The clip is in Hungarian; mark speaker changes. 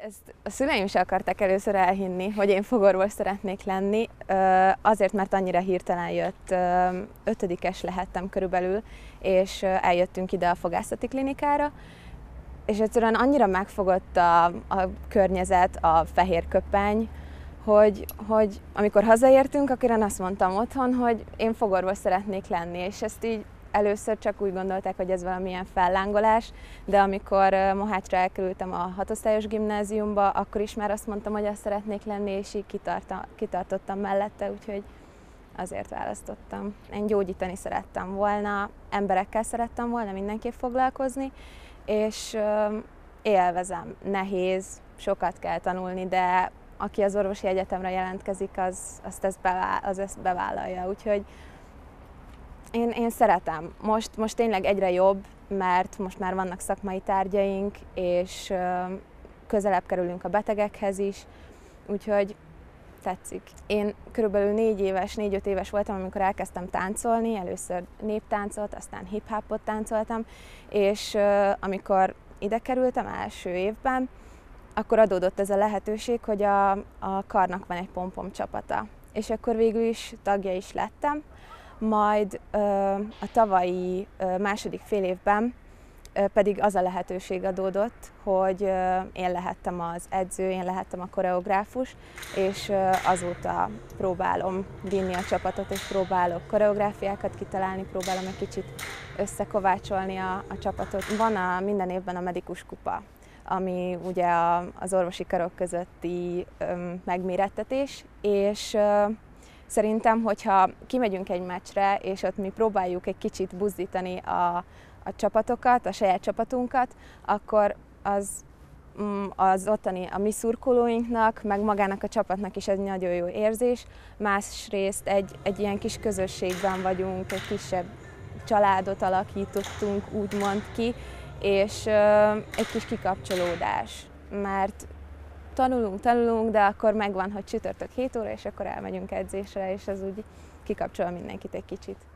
Speaker 1: Ezt a szüleim se akarták először elhinni, hogy én fogorvos szeretnék lenni, azért, mert annyira hirtelen jött, ötödikes lehettem körülbelül, és eljöttünk ide a fogászati klinikára, és egyszerűen annyira megfogott a környezet, a fehér köpeny, hogy amikor hazaértünk, akkor én azt mondtam otthon, hogy én fogorvos szeretnék lenni, és ezt így először csak úgy gondolták, hogy ez valamilyen fellángolás, de amikor Mohácsra elkerültem a hatosztályos gimnáziumba, akkor is már azt mondtam, hogy azt szeretnék lenni, és így kitartottam mellette, úgyhogy azért választottam. Én gyógyítani szerettem volna, emberekkel szerettem volna mindenképp foglalkozni, és élvezem, nehéz, sokat kell tanulni, de aki az orvosi egyetemre jelentkezik, az ezt bevállalja, úgyhogy én szeretem. Most tényleg egyre jobb, mert most már vannak szakmai tárgyaink, és közelebb kerülünk a betegekhez is, úgyhogy tetszik. Én körülbelül 4-5 éves voltam, amikor elkezdtem táncolni, először néptáncot, aztán hip-hopot táncoltam, és amikor ide kerültem első évben, akkor adódott ez a lehetőség, hogy a karnak van egy pom-pom csapata. És akkor végül is tagja is lettem, majd a tavalyi második fél évben pedig az a lehetőség adódott, hogy én lehettem az edző, én lehettem a koreográfus, és azóta próbálom vinni a csapatot, és próbálok koreográfiákat kitalálni, próbálom egy kicsit összekovácsolni a csapatot. Van minden évben a medikus kupa, ami ugye az orvosi karok közötti megmérettetés, és szerintem, hogyha kimegyünk egy meccsre, és ott mi próbáljuk egy kicsit buzdítani a csapatokat, a saját csapatunkat, akkor az ottani, a mi szurkolóinknak, meg magának a csapatnak is egy nagyon jó érzés. Másrészt egy ilyen kis közösségben vagyunk, egy kisebb családot alakítottunk úgymond ki, és egy kis kikapcsolódás, mert tanulunk, de akkor megvan, hogy csütörtök 7 óra, és akkor elmegyünk edzésre, és az úgy kikapcsol mindenkit egy kicsit.